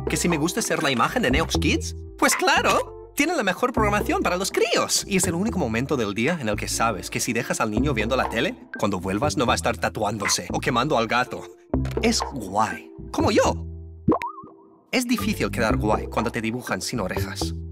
¿Que si me gusta ser la imagen de Neox Kids? Pues claro. Tienen la mejor programación para los críos. Y es el único momento del día en el que sabes que si dejas al niño viendo la tele, cuando vuelvas no va a estar tatuándose o quemando al gato. Es guay. Como yo. Es difícil quedar guay cuando te dibujan sin orejas.